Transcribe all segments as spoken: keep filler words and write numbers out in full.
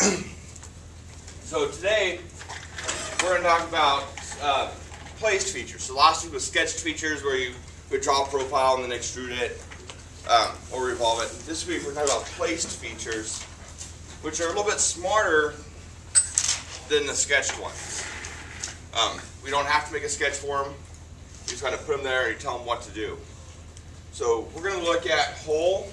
So today we're going to talk about uh, placed features. So last week was sketched features where you would draw a profile and then extrude it um, or revolve it. This week we're talking about placed features, which are a little bit smarter than the sketched ones. Um, we don't have to make a sketch for them. You just kind of put them there and you tell them what to do. So we're going to look at hole,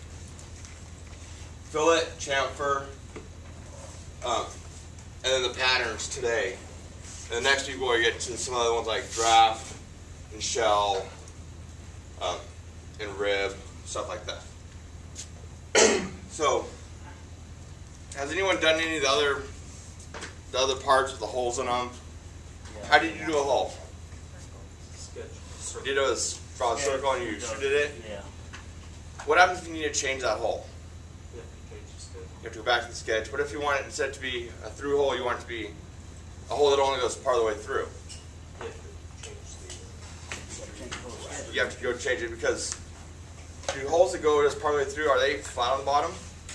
fillet, chamfer, um, and then the patterns today. And the next week we'll get to some other ones like draft and shell um, and rib, stuff like that. So, has anyone done any of the other the other parts with the holes in them? Yeah. How did you do a hole? Sketch. You did it was draw a circle and you extruded it? Yeah. What happens if you need to change that hole? You have to change the sketch. You have to go back to the sketch. What if you want it instead to be a through hole, you want it to be a hole that only goes part of the way through? You have to change the. You have to go change it because do holes that go just part of the way through, are they flat on the bottom?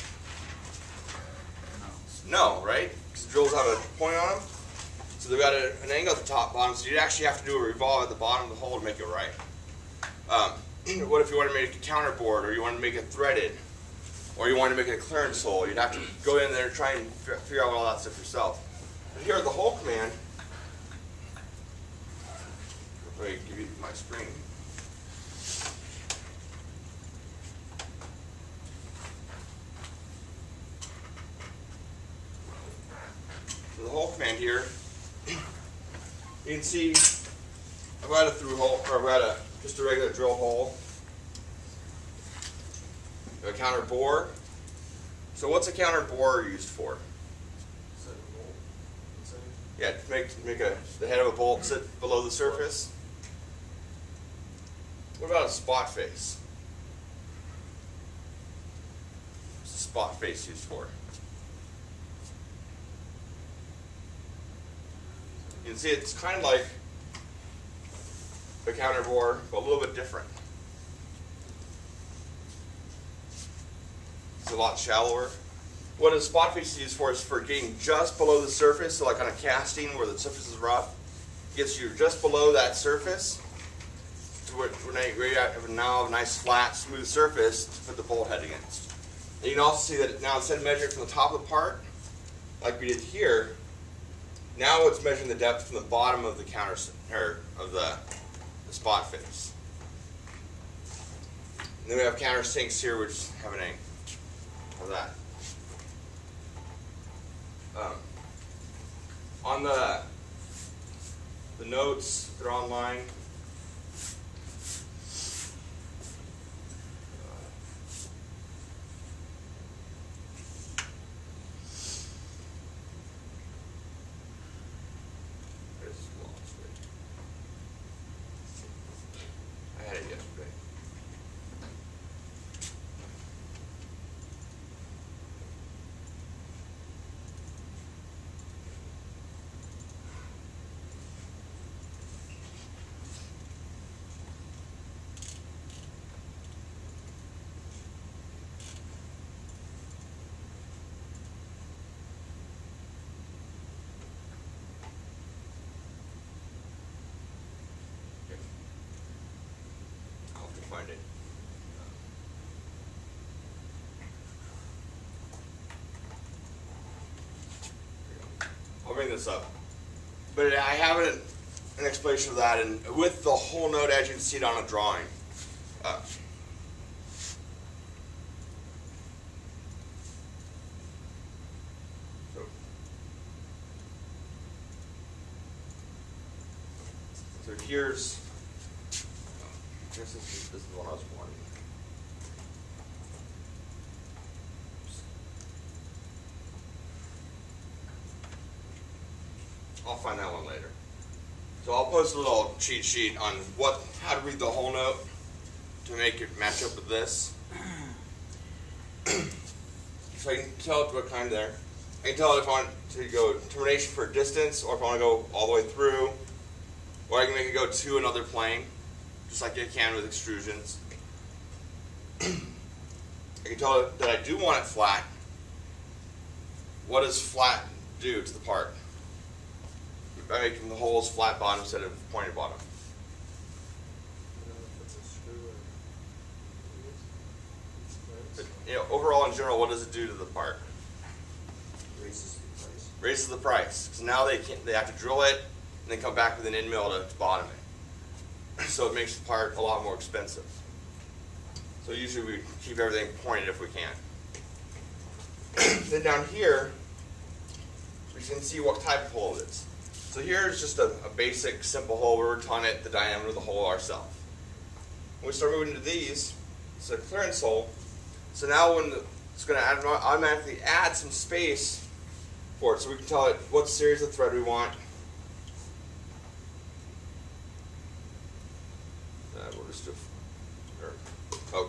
No, right? Because the drills have a point on them. So they've got a, an angle at the top, bottom, so you actually have to do a revolve at the bottom of the hole to make it right. Um, what if you want to make a counterboard, or you want to make it threaded, or you want to make it a clearance hole? You'd have to go in there and try and figure out all that stuff yourself. But here at the hole command, let me give you my screen. So the hole command here, you can see I've got a through hole, or I've got a just a regular drill hole. A counter bore. So what's a counter bore used for? Yeah, to make make a the head of a bolt sit below the surface. What about a spot face? What's a spot face used for? You can see it's kind of like a counter bore, but a little bit different. It's a lot shallower. What a spot face is used for is for getting just below the surface, so like on a casting where the surface is rough, gets you just below that surface to where, where you have now have a nice flat, smooth surface to put the bolt head against. And you can also see that now instead of measuring from the top of the part, like we did here, now it's measuring the depth from the bottom of the counter or of the, the spot face. And then we have countersinks here, which have an angle of that. Um, on the the notes, they're online. I had it yesterday. I'll have to find it. I'll bring this up. But I have an, an explanation of that, and with the whole note as you can see it on a drawing. Uh, so, so here's, I guess this is, this is the one I was wanting. I'll find that one later. So I'll post a little cheat sheet on what how to read the whole note to make it match up with this. So I can tell it what kind there. I can tell it if I want to go termination for distance, or if I want to go all the way through, or I can make it go to another plane, just like you can with extrusions. I can tell it that I do want it flat, what does flat do to the part? By making the holes flat bottom instead of pointed bottom. You know, if it's a screw or it's But, you know, overall in general, what does it do to the part? raises the price. Raises the price. Because now they can't, they have to drill it and then come back with an end mill to, to bottom it. So it makes the part a lot more expensive. So usually we keep everything pointed if we can. Then down here, we can see what type of hole it is. So here is just a, a basic, simple hole where we're telling it the diameter of the hole ourselves. When we start moving to these, it's a clearance hole. So now when the, it's going to automatically add some space for it, so we can tell it what series of thread we want. Uh, we'll just do, or, oh.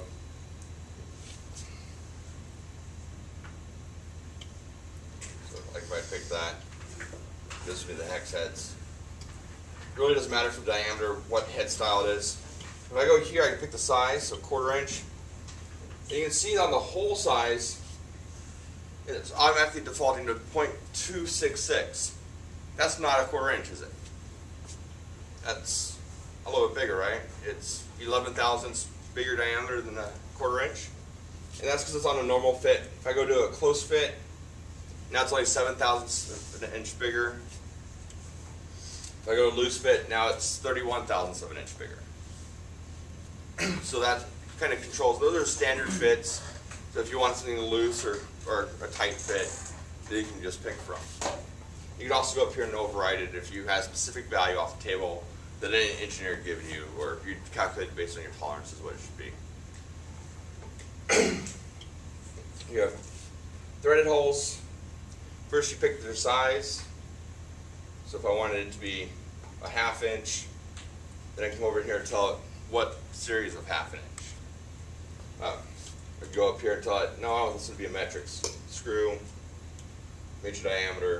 So like if I pick that, this would be the hex heads. It really doesn't matter for the diameter, what head style it is. If I go here, I can pick the size, so quarter inch. And you can see on the hole size, it's automatically defaulting to point two six six. That's not a quarter inch, is it? That's a little bit bigger, right? It's eleven thousandths bigger diameter than a quarter inch. And that's because it's on a normal fit. If I go to a close fit, now it's only seven thousandths of an inch bigger. If I go to loose fit, now it's thirty-one thousandths of an inch bigger. So that kind of controls, those are standard fits. So if you want something loose or, or a tight fit, that you can just pick from. You can also go up here and override it if you have specific value off the table that any engineer had given you, or if you calculate it based on your tolerances what it should be. You have threaded holes. First you pick their size. So if I wanted it to be a half inch, then I come over here and tell it what series of half an inch. Um, I could go up here and tell it, no, I want this to be a metric screw, major diameter,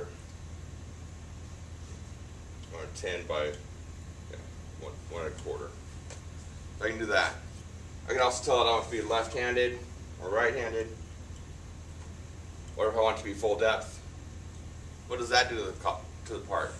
or ten by yeah, one, one and a quarter. I can do that. I can also tell it I want it to be left-handed or right-handed, or if I want it to be full depth. What does that do to the, to the part?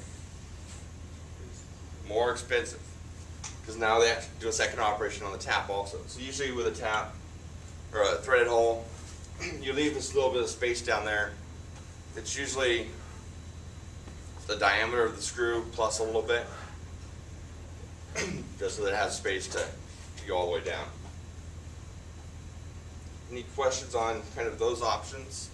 More expensive. Because now they have to do a second operation on the tap also. So usually with a tap or a threaded hole, you leave this little bit of space down there. It's usually the diameter of the screw plus a little bit, just so that it has space to go all the way down. Any questions on kind of those options?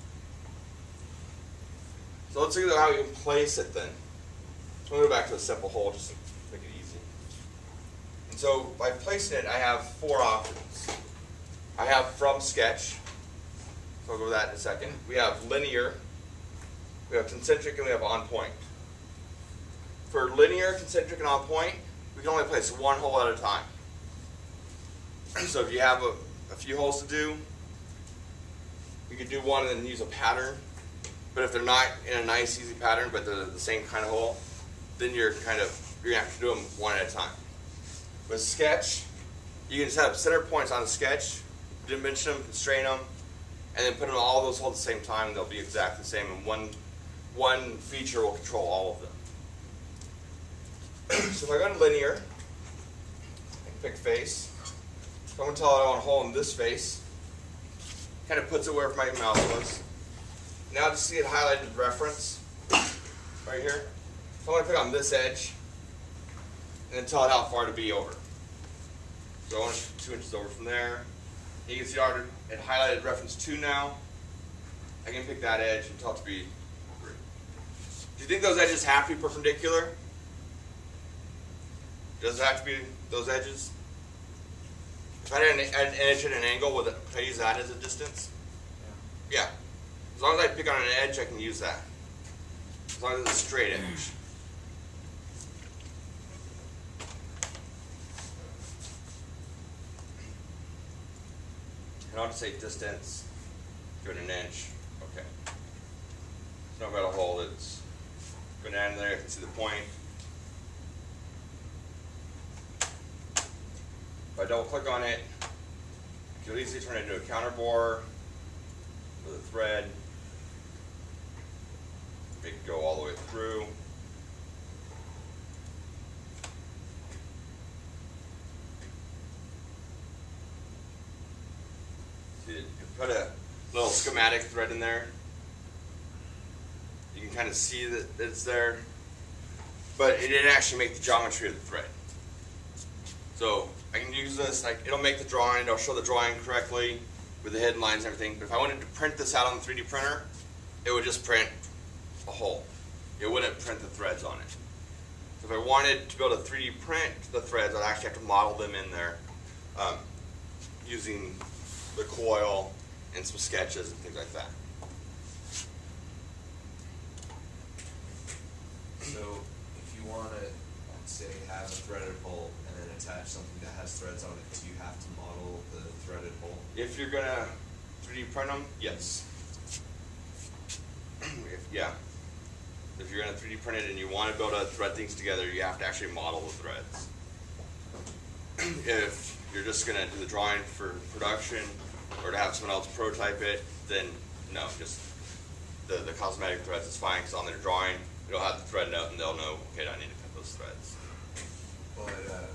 So let's look at how we can place it then. So we'll go back to a simple hole just to make it easy. And so by placing it, I have four options. I have from sketch, so I'll go over that in a second. We have linear, we have concentric, and we have on point. For linear, concentric, and on point, we can only place one hole at a time. So if you have a, a few holes to do, you can do one and then use a pattern. But if they're not in a nice, easy pattern, but they're the same kind of hole, then you're kind of, you're gonna have to do them one at a time. With sketch, you can set up center points on a sketch, dimension them, constrain them, and then put them all those holes at the same time, and they'll be exactly the same, and one, one feature will control all of them. So if I go to linear, I can pick face. So I'm gonna tell it I want a hole in this face. Kind of puts it where my mouse was. Now to see it highlighted reference, right here. So I'm going to pick on this edge, and then tell it how far to be over. So I want it two inches over from there. You can see it highlighted reference two now. I can pick that edge and tell it to be three. Do you think those edges have to be perpendicular? Does it have to be those edges? If I had an, an edge at an angle, would I use that as a distance? Yeah. Yeah. As long as I pick on an edge, I can use that. As long as it's a straight edge. And I'll just say distance, give it an inch. Okay. So I've got a hole that's going down there. You can see the point. If I double click on it, you can easily turn it into a counter bore with a thread. make it go all the way through. See, you put a little schematic thread in there. You can kind of see that it's there, but it didn't actually make the geometry of the thread. So I can use this, like, it'll make the drawing, it'll show the drawing correctly with the hidden lines and everything, but if I wanted to print this out on the three D printer, it would just print a hole. It wouldn't print the threads on it. So if I wanted to be able to three D print the threads, I'd actually have to model them in there um, using the coil and some sketches and things like that. So if you want to, say, have a threaded hole and then attach something that has threads on it, do you have to model the threaded hole? If you're going to three D print them, yes. if, yeah. If you're going to three D print it and you want to be able to thread things together, you have to actually model the threads. If you're just going to do the drawing for production or to have someone else prototype it, then no, just the, the cosmetic threads is fine, because on their drawing, it'll have the thread note and they'll know, okay, I need to cut those threads. But uh,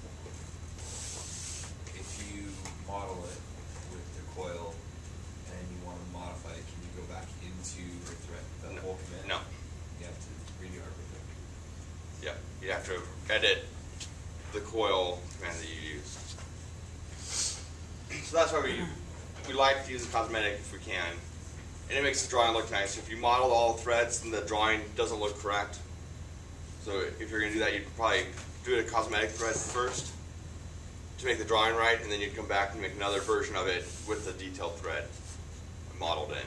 if you model it with the coil and you want to modify it, can you go back into the thread, the No. whole command? No. You have to redo everything. Yeah, you have to edit the coil command that you use. So that's why we we like to use the cosmetic if we can, and it makes the drawing look nice. If you model all the threads, then the drawing doesn't look correct. So if you're going to do that, you'd probably do a cosmetic thread first to make the drawing right, and then you'd come back and make another version of it with the detailed thread modeled in.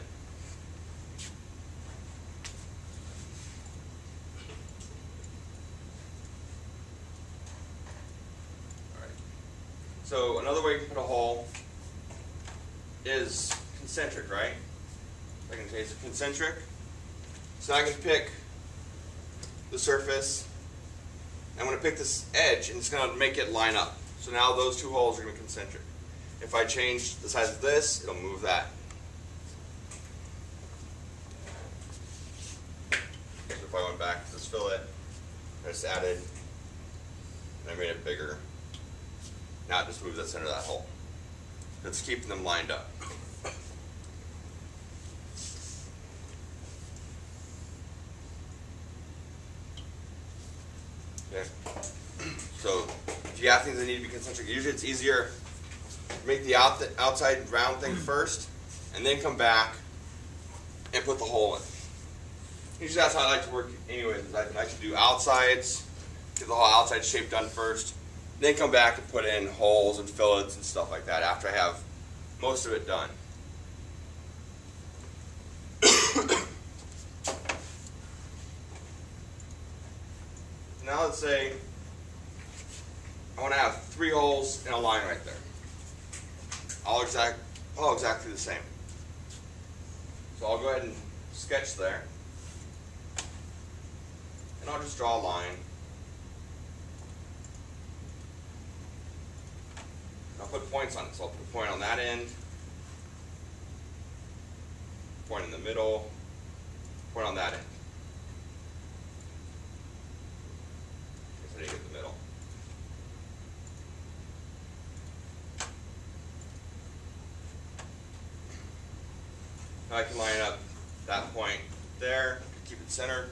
So another way to put a hole is concentric, right? I can say it's concentric. So I can pick the surface. I'm going to pick this edge, and it's going to make it line up. So now those two holes are going to be concentric. If I change the size of this, it'll move that. So if I went back to this fillet, I just added, and I made it bigger. Now it just moves the center of that hole. It's keeping them lined up. Okay. So if you have things that need to be concentric, usually it's easier to make the out outside round thing first, and then come back and put the hole in. Usually that's how I like to work anyways. I like to do outsides, get the whole outside shape done first, then come back and put in holes and fillets and stuff like that after I have most of it done. Now let's say I want to have three holes in a line right there. All exact, all exactly the same. So I'll go ahead and sketch there, and I'll just draw a line. I'll put points on it. So I'll put a point on that end, point in the middle, point on that end. I didn't get the middle. Now I can line up that point there, keep it centered,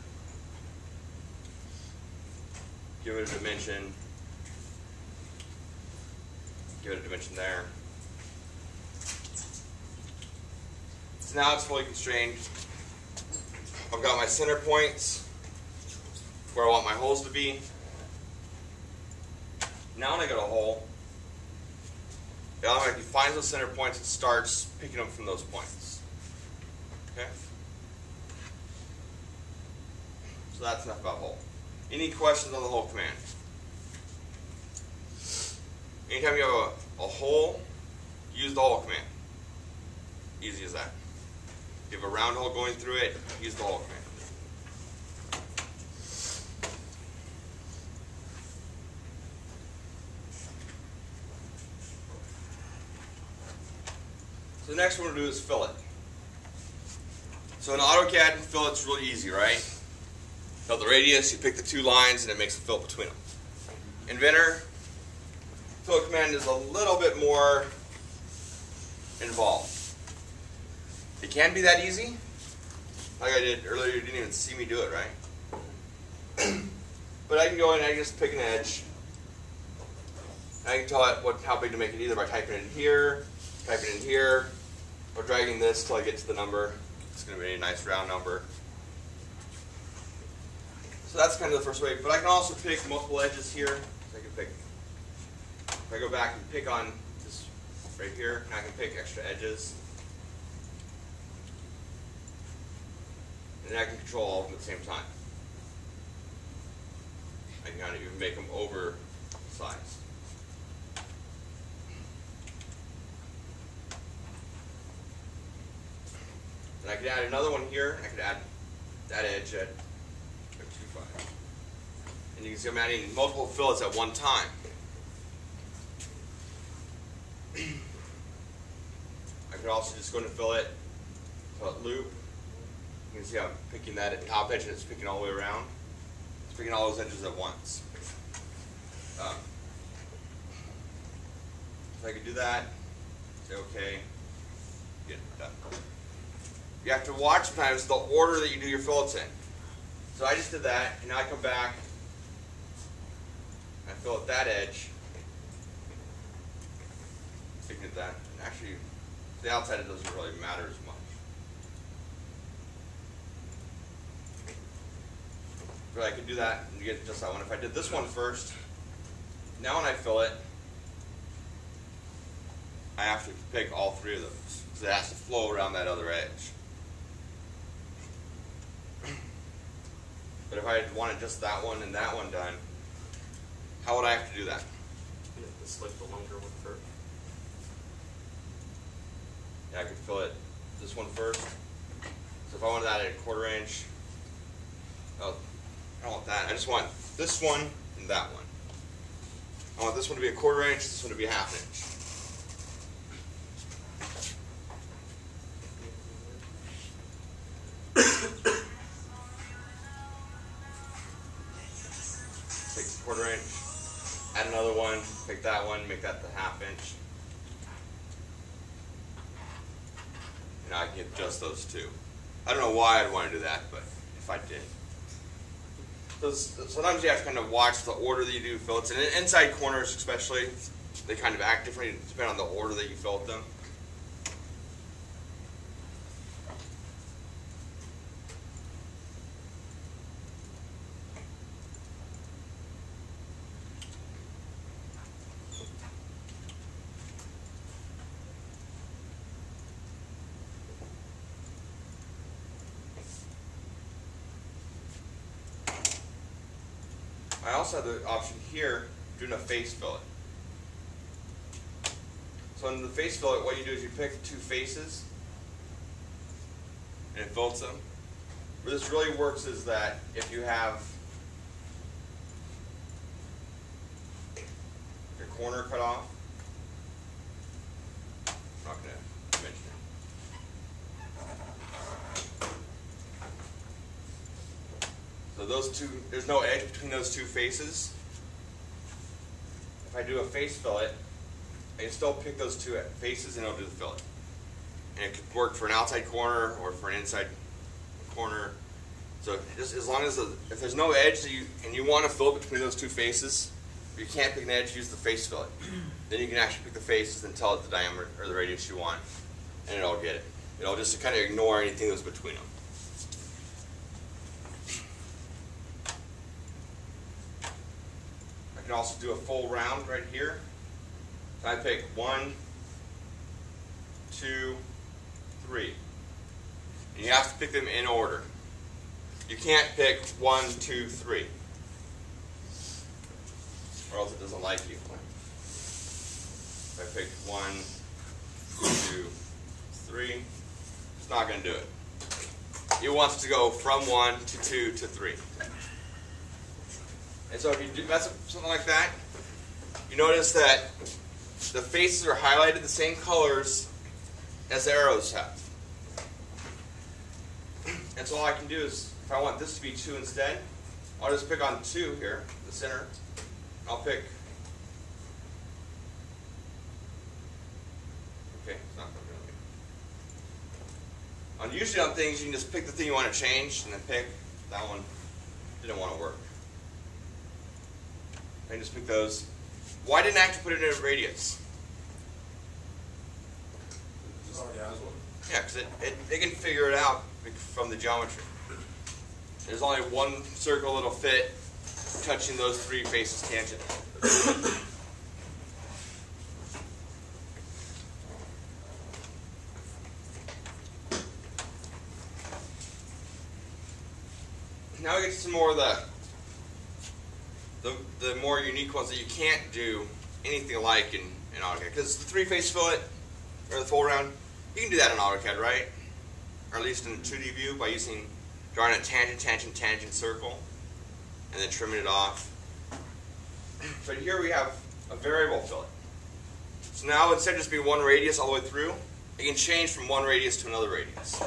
give it a dimension, give it a dimension there. So now it's fully constrained. I've got my center points where I want my holes to be. Now when I go to hole, it automatically finds those center points and starts picking them from those points. Okay? So that's enough about hole. Any questions on the hole command? Anytime you have a, a hole, use the hole command. Easy as that. If you have a round hole going through it, use the hole command. So the next one we'll do is fillet. So in AutoCAD, fillet's really easy, right? Fill the radius, you pick the two lines, and it makes a fillet between them. Inventor, fillet command is a little bit more involved. It can be that easy. Like I did earlier, you didn't even see me do it, right? But I can go in and I can just pick an edge. I can tell it what, how big to make it either by typing it in here, typing it in here, or dragging this till I get to the number. It's going to be a nice round number. So that's kind of the first way. But I can also pick multiple edges here. So I can pick, if I go back and pick on this right here, and I can pick extra edges. And I can control all of them at the same time. I can kind of even make them oversized. And I could add another one here. I could add that edge at two five. And you can see I'm adding multiple fillets at one time. I could also just go into fillet, fillet loop. You can see I'm picking that at top edge and it's picking all the way around. It's picking all those edges at once. Um, so I could do that, say okay, get it done. You have to watch sometimes the order that you do your fillets in. So I just did that, and now I come back, I fillet that edge, picking at that. And actually, the outside it doesn't really matter as much. But I could do that and get just that one. If I did this one first, now when I fillet, I have to pick all three of those because it has to flow around that other edge. But if I had wanted just that one and that one done, how would I have to do that? You have to select the longer one first. Yeah, I could fillet this one first. So if I wanted that at a quarter inch, oh, I don't want that. I just want this one and that one. I want this one to be a quarter inch, this one to be a half inch. Take the quarter inch, add another one, pick that one, make that the half inch. And now I can get just those two. I don't know why I'd want to do that, but if I did. Sometimes you have to kind of watch the order that you do fillets, and inside corners especially, they kind of act differently depending on the order that you fillet them. I also have the option here of doing a face fillet. So in the face fillet, what you do is you pick two faces and it fillets them. Where this really works is that if you have your corner cut off, I'm not going to mention it. So those two, there's no edge between those two faces. If I do a face fillet, I can still pick those two faces and it'll do the fillet. And it could work for an outside corner or for an inside corner. So just as long as the, if there's no edge that you, and you want to fillet between those two faces, if you can't pick an edge, use the face fillet. Then you can actually pick the faces and tell it the diameter or the radius you want, and it'll get it. It'll just kind of ignore anything that's between them. I can also do a full round right here. So I pick one, two, three. And you have to pick them in order. You can't pick one, two, three, or else it doesn't like you. If I pick one, two, three, it's not going to do it. It wants to go from one to two to three. And so if you do mess up something like that, you notice that the faces are highlighted the same colors as the arrows have. And so all I can do is, if I want this to be two instead, I'll just pick on two here, the center. I'll pick, okay, it's not going to be. On usually on things, you can just pick the thing you want to change and then pick. That one didn't want to work. I can just pick those. Why didn't I have to put it in a radius? Just already has one. Yeah, because it, it, it can figure it out from the geometry. There's only one circle that'll fit touching those three faces tangent. Now we get to some more of the, the the more unique ones that you can't do anything like in, in AutoCAD. Because the three-face fillet, or the full round, you can do that in AutoCAD, right? Or at least in two D view by using, drawing a tangent, tangent, tangent circle, and then trimming it off. But here we have a variable fillet. So now instead of just being one radius all the way through, it can change from one radius to another radius.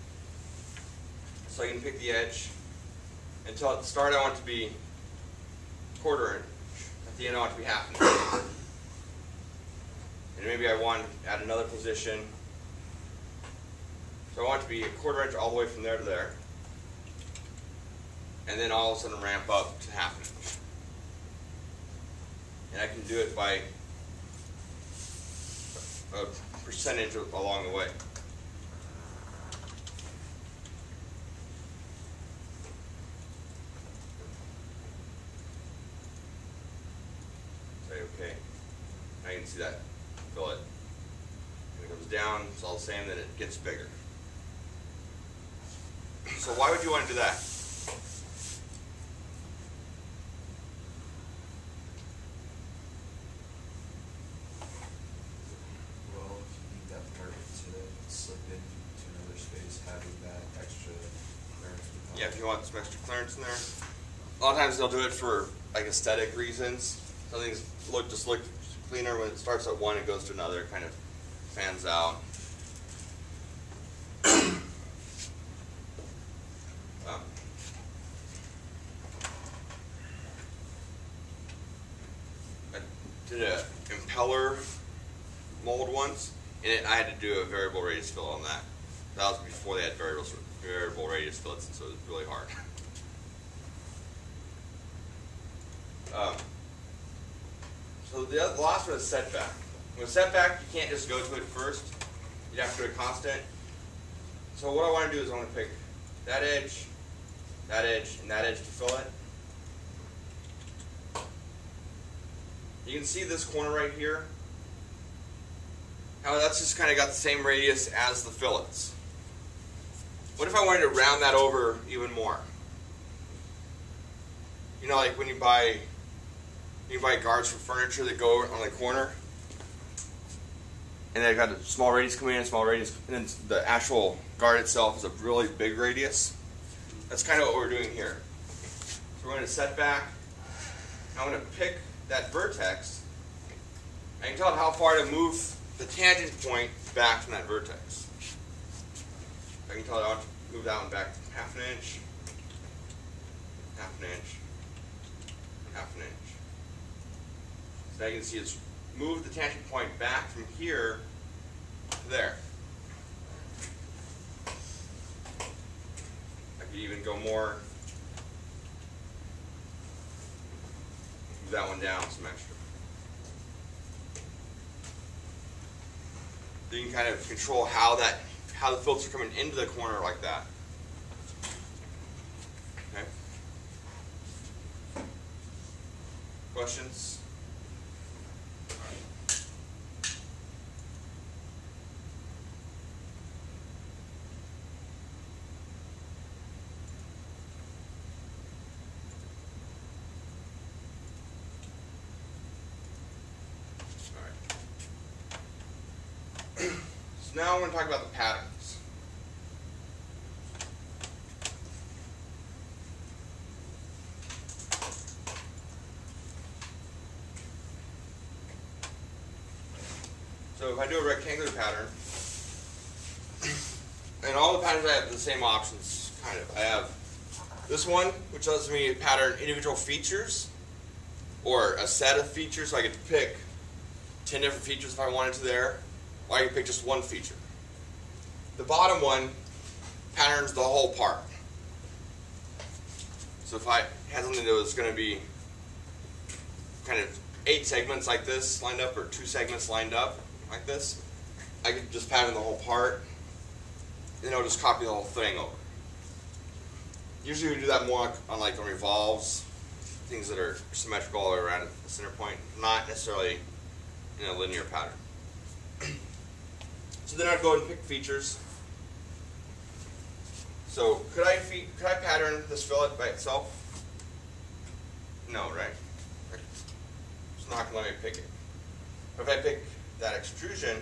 So I can pick the edge. Until at the start I want it to be quarter inch. At the end I want it to be half an inch. And maybe I want to add another position. So I want it to be a quarter inch all the way from there to there. And then all of a sudden ramp up to half an inch. And I can do it by a percentage along the way. Say okay. Now you can see that fillet. When it comes down, it's all the same, then it gets bigger. So why would you want to do that? Well, if you need that part to slip into another space, having that extra clearance would help. Yeah, if you want some extra clearance in there. A lot of times they'll do it for like aesthetic reasons. Some things look just look cleaner when it starts at one and goes to another, kind of fans out. um, I did a impeller mold once, and it, I had to do a variable radius fill on that. That was before they had variable variable radius fillets, so it was really hard. Um, so the, other, the last one is setback. With setback, you can't just go to it first. You have to do a constant. So what I want to do is I want to pick that edge, that edge, and that edge to fill it. You can see this corner right here. How that's just kind of got the same radius as the fillets. What if I wanted to round that over even more? You know, like when you buy you buy guards for furniture that go on the corner, and they've got a small radius coming in, a small radius, and then the actual guard itself is a really big radius. That's kind of what we're doing here. So we're going to set back. I'm going to pick that vertex. I can tell it how far to move the tangent point back from that vertex. I can tell it I want to move that one back half an inch, half an inch, half an inch. So now you can see it's moved the tangent point back from here to there. I could even go more, move that one down some extra. So you can kind of control how that how the filters are coming into the corner like that. Okay. Questions? Now I'm going to talk about the patterns. So if I do a rectangular pattern, and all the patterns I have the same options, kind of. I have this one, which lets me pattern individual features or a set of features. So I could pick ten different features if I wanted to there, or I could pick just one feature. The bottom one patterns the whole part. So if I had something that was going to be kind of eight segments like this lined up, or two segments lined up like this, I could just pattern the whole part, and then I'll just copy the whole thing over. Usually we do that more on like on revolves, things that are symmetrical all around the center point, not necessarily in a linear pattern. So then I'd go and pick features. So could I fe could I pattern this fillet by itself? No, right? It's not going to let me pick it. But if I pick that extrusion,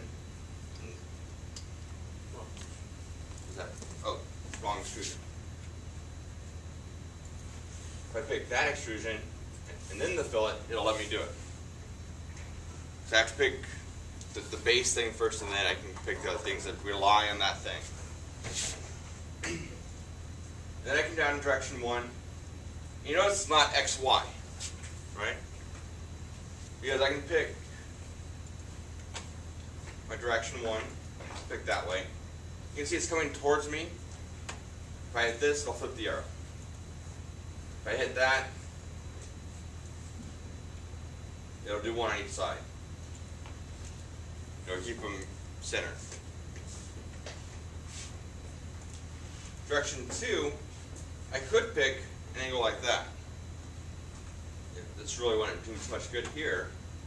is that, oh, wrong extrusion. If I pick that extrusion and then the fillet, it'll let me do it. So I have to pick the, the base thing first, and then I can pick the other things that rely on that thing. Then I come down to direction one. You notice it's not X, Y, right? Because I can pick my direction one, pick that way. You can see it's coming towards me. If I hit this, it'll flip the arrow. If I hit that, it'll do one on each side. It'll keep them centered. Direction two, I could pick an angle like that. That's really wouldn't do much good here.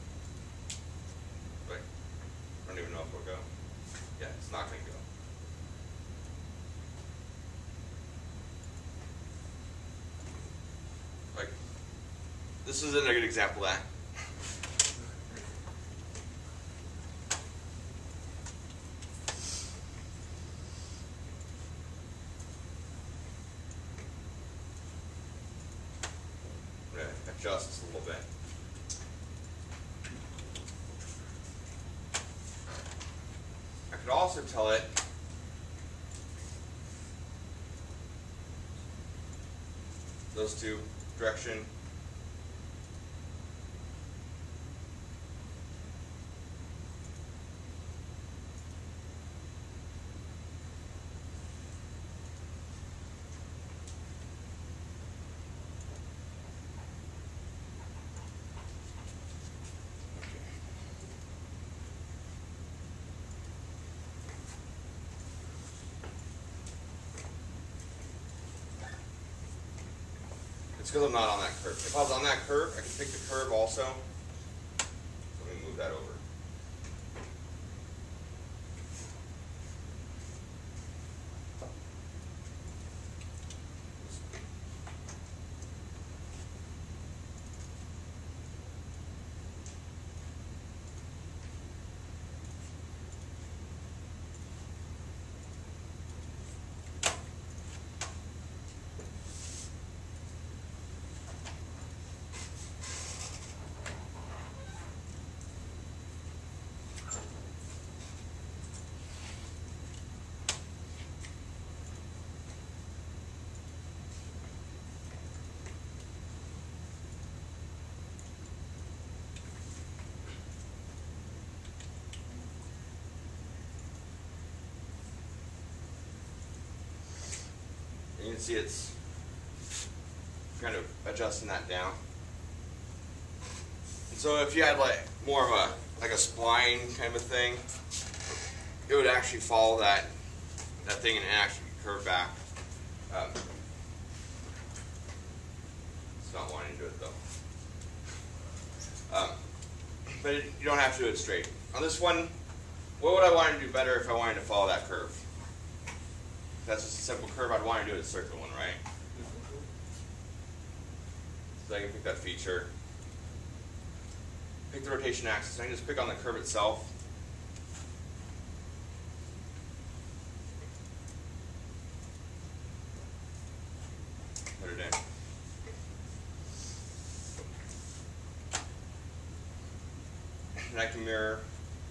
But I don't even know if it'll go. Yeah, it's not going to go. Like, this isn't a good example of that. Adjust this a little bit. I could also tell it those two, direction It's because I'm not on that curve. If I was on that curve, I could pick the curve also. Let me move that over. You can see it's kind of adjusting that down. And so if you had like more of a like a spline kind of a thing, it would actually follow that that thing and actually curve back. Um, it's not wanting to do it though. Um, but it, you don't have to do it straight. On this one, what would I want to do better if I wanted to follow that curve? If that's just a simple curve, I'd want to do it a circular one, right? So I can pick that feature. Pick the rotation axis, and I can just pick on the curve itself. Put it in. And I can mirror.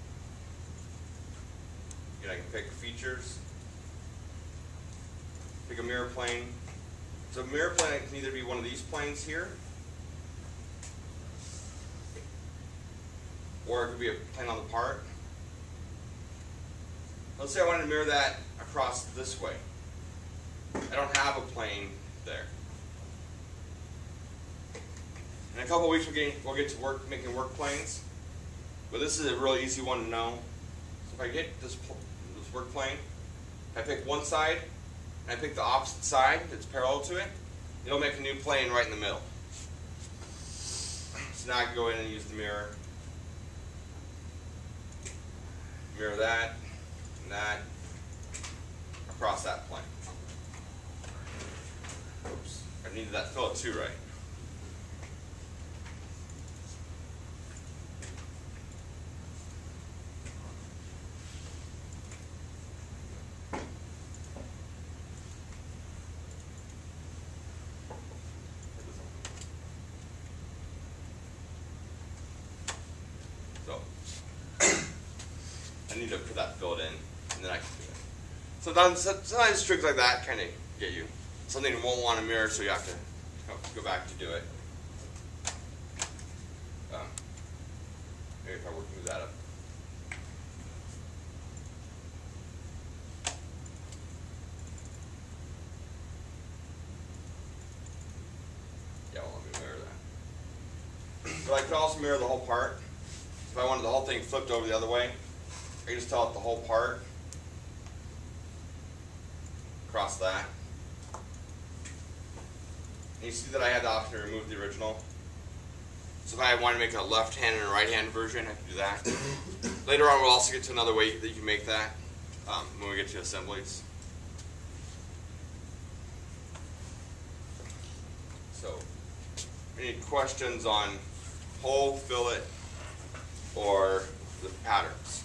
And I can pick features. pick a mirror plane. So a mirror plane can either be one of these planes here, or it could be a plane on the part. Let's say I wanted to mirror that across this way. I don't have a plane there. In a couple of weeks we'll get, we'll get to work making work planes, but this is a really easy one to know. So if I get this, this work plane, I pick one side, and I pick the opposite side that's parallel to it, it'll make a new plane right in the middle. So now I can go in and use the mirror. Mirror that, and that, across that plane. Oops, I needed that fillet too, right? So, I need to put that fillet in, and then I can do it. So sometimes, sometimes tricks like that kind of get you. Something you won't want to mirror, so you have to go back to do it. Um, maybe if I work move that up. Yeah, well, let me mirror that. But I could also mirror the whole part. If I wanted the whole thing flipped over the other way, I can just tell it the whole part. Across that. And you see that I had the option to remove the original. So if I want to make a left hand and a right hand version, I can do that. Later on we'll also get to another way that you can make that um, when we get to assemblies. So, any questions on whole, fillet, or the patterns?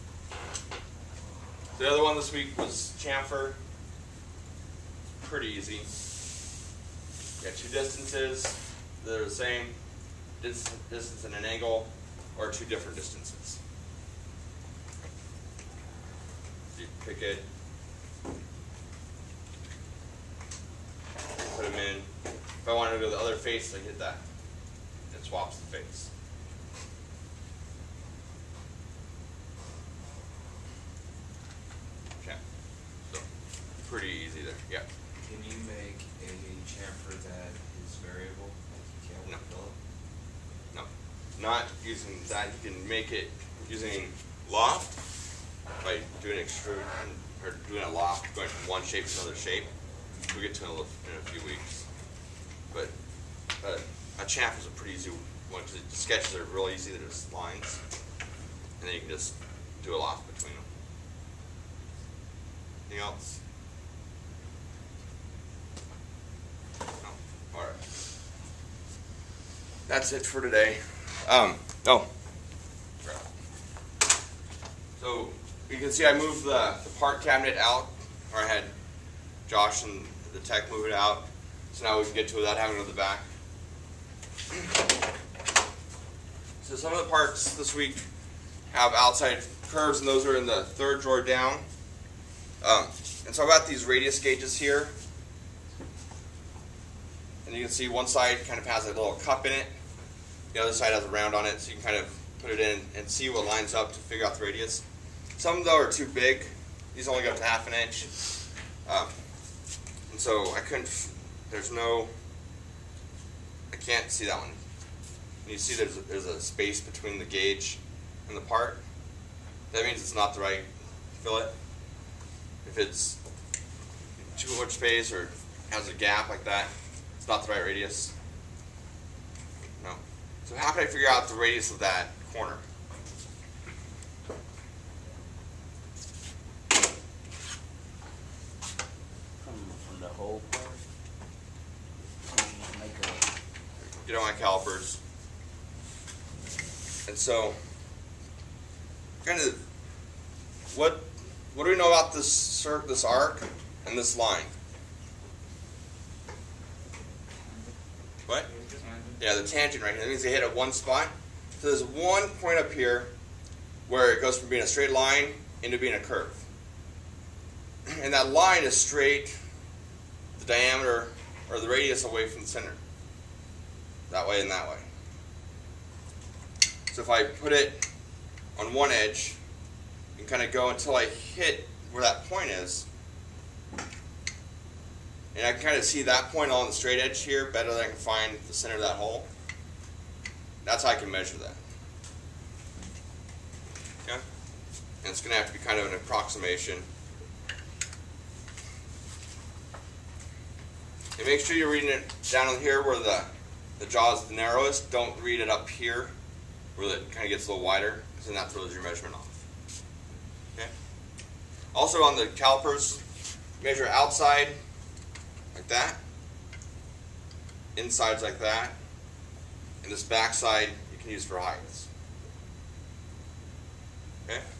The other one this week was chamfer. Pretty easy. You got two distances that are the same, distance, distance and an angle, or two different distances. So you pick it, put them in. If I wanted to go to the other face, I hit that. It swaps the face. Okay. So pretty easy there. Yeah. Can you make a chamfer that is variable, like you can with No. fillet? No, not using that. You can make it using loft by doing extrude or doing a loft, going from one shape to another shape. We'll get to it in a, in a few weeks. But uh, a chamfer is a pretty easy one because the sketches are real easy. They're just lines, and then you can just do a loft between them. Anything else? No. All right. That's it for today. Um, oh. So you can see I moved the, the part cabinet out, or I had Josh and the tech move it out. So now we can get to it without having to go to the back. So some of the parts this week have outside curves, and those are in the third drawer down. Um, and so I've got these radius gauges here. And you can see one side kind of has a little cup in it. The other side has a round on it, so you can kind of put it in and see what lines up to figure out the radius. Some, though, are too big. These only go up to half an inch. Um, and so I couldn't, there's no, I can't see that one. And you see there's a, there's a space between the gauge and the part. That means it's not the right fillet. If it's too much space or has a gap like that, it's not the right radius. No. So how can I figure out the radius of that corner? From, from the whole part? Um, Make a, Get on my calipers. And so, kind of, what what do we know about this cir this arc and this line? What? Yeah, the tangent right here. That means they hit at one spot. So there's one point up here where it goes from being a straight line into being a curve. And that line is straight diameter or the radius away from the center. That way and that way. So if I put it on one edge and kind of go until I hit where that point is, and I can kind of see that point on the straight edge here better than I can find the center of that hole. That's how I can measure that. Okay? And it's going to have to be kind of an approximation. And make sure you're reading it down in here where the, the jaw is the narrowest. Don't read it up here where it kind of gets a little wider, because then that throws your measurement off. Okay? Also on the calipers, measure outside like that, insides like that, and this back side you can use for heights. Okay?